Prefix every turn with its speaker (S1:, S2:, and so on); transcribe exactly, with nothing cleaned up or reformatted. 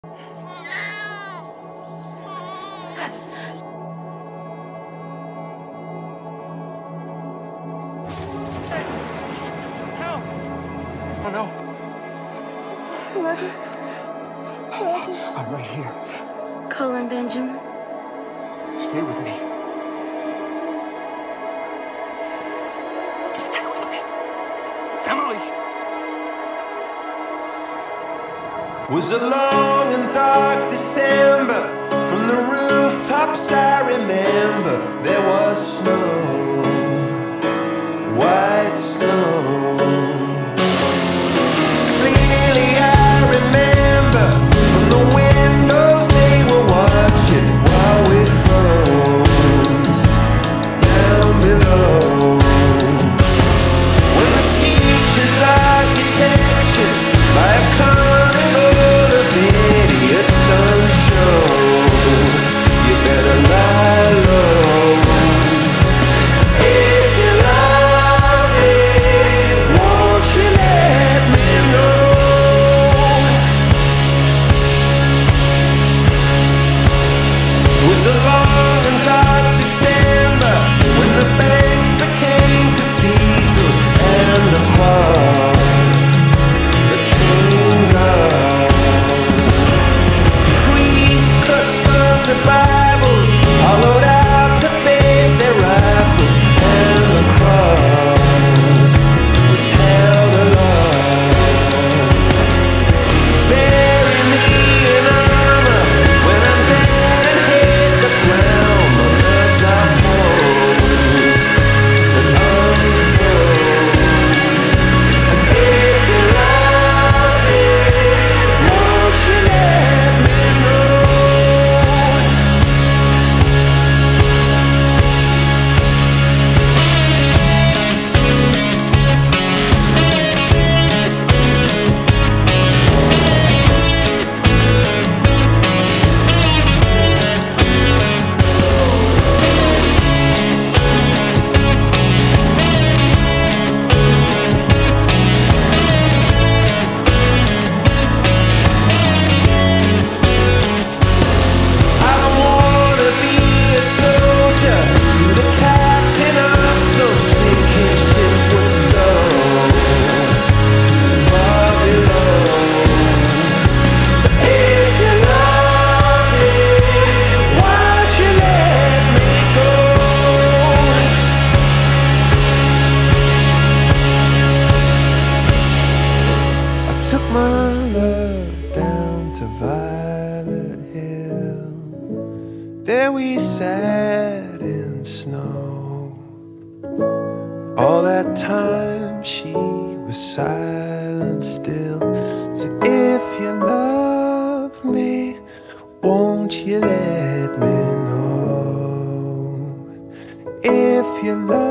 S1: Help! Oh no.
S2: Roger. Roger.
S1: I'm right here.
S2: Colin Benjamin.
S1: Stay with me. Stay with me. Emily!
S3: Was a long and dark December. From the rooftops I remember there was snow, white snow. Clearly I remember from the windows they were watching while we froze down below. When the future's architecture by a carnival of idiots unshown, you better lie low. If you love me, won't you let me know? It was a long and dark December when the banks became cathedrals and the fog became gone. Priests clutched onto Bibles, hollowed out to fade their rifles, and the cross was held aloft. Bury me in armor when I'm dead and hit the ground. My nerves are posed and unfroze. And if you love me, won't you let me know? I don't wanna be a soldier, be the captain of some sinking ship with stone far below. So if you love me, why'd you let me go? I took my love down to Violet Hill. There we sat in snow. All that time she was silent still. So if you love me, won't you let me know? If you love